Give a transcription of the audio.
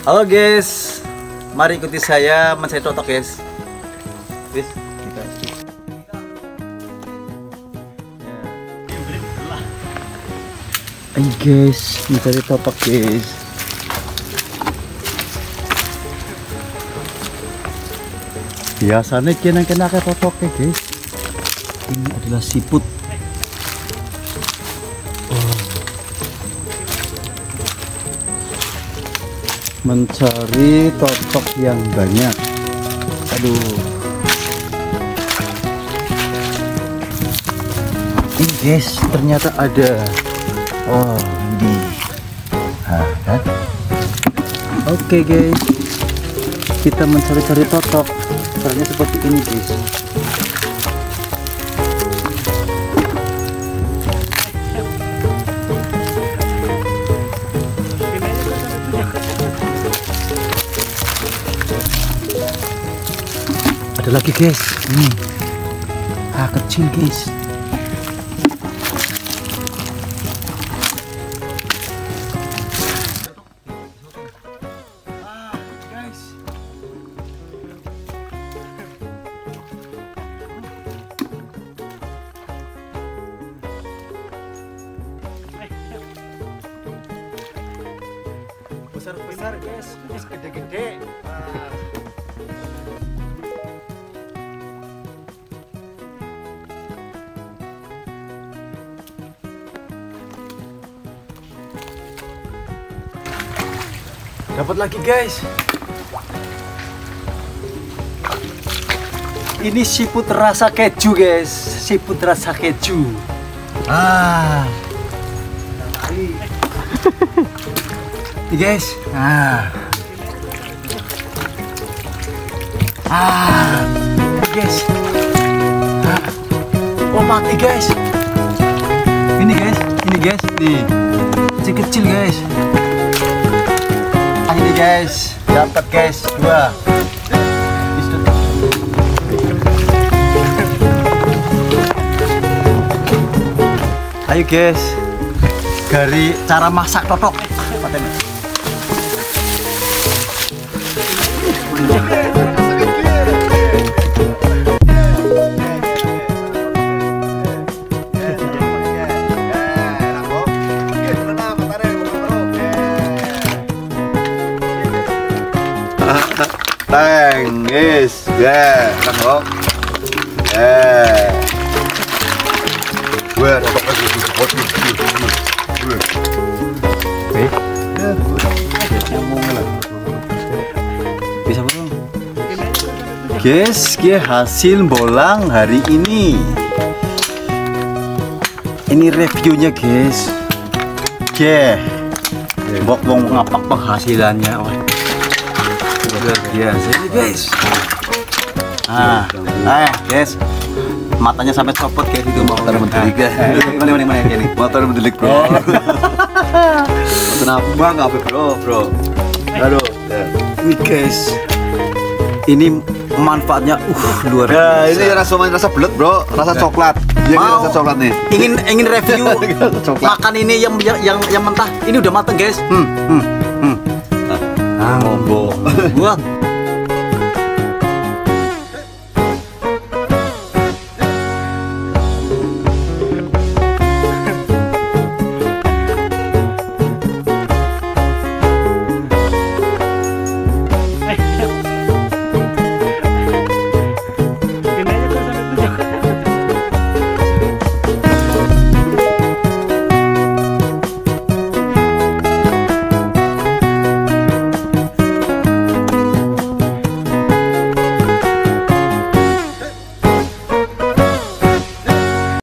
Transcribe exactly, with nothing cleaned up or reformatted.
Halo guys, mari ikuti saya mencari totok guys. Guys, kita. Ayo guys, mencari totok guys. Biasanya kena kena ke totoknya guys. Ini adalah siput. Mencari totok yang banyak. Aduh, ini guys ternyata ada. Oh ini, nah, kan? Oke guys, kita mencari-cari totok. Caranya seperti ini guys. Ada lagi guys, ini ah kecil guys. Ah guys, besar-besar guys, guys gede-gede. Ah. Dapat lagi guys. Ini siput rasa keju guys, siput rasa keju. Ah. Ini guys. Ah. Ah. Ini guys. Ah. Oh mati guys. Ini guys, ini guys, nih. Kecil-kecil guys. Ini guys, dapat guys dua. Ayo guys, dari cara masak totok. Tang, guys, ya, nangkok, ya, gue ada apa sih? Eh, bisa belum? Guys, dia hasil bolang hari ini. Ini reviewnya guys. Oke, bok bong ngapak penghasilannya. Luar biasa ini guys. Ah, eh guys, matanya sampai copot kayak gitu. Motor mendelik guys. Mana mana mana ini? Motor mendelik bro. Kenapa nggak bro bro? Aduh, ini guys, ini manfaatnya uh luar biasa. Ini rasa rasa belut bro, rasa coklat. Dia mau rasa coklat nih. Ingin ingin review makan ini yang yang yang mentah. Ini udah mateng guys. Hmm hmm hmm. Ah, ngomong. Buat